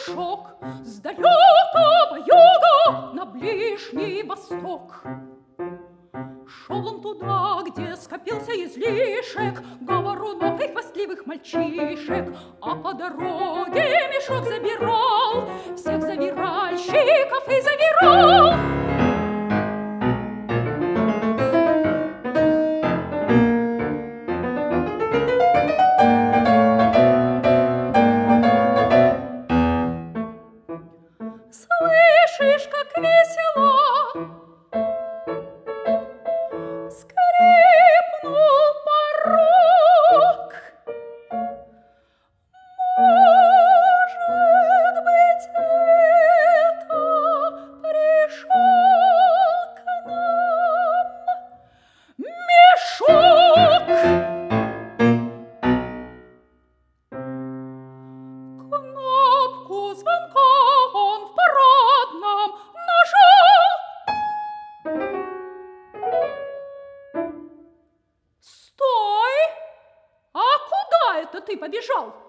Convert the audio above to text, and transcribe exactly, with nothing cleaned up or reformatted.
мешок с далекого юга на Ближний Восток. Шел он туда, где скопился излишек говорунов и хвастливых мальчишек, а по дороге мешок забирал всех завиральщиков и завирал. Слышишь, как весело скрипнул порог. Может быть, это пришел к нам мешок. Кнопку звонка он в парадном нажал. Стой! А куда это ты побежал?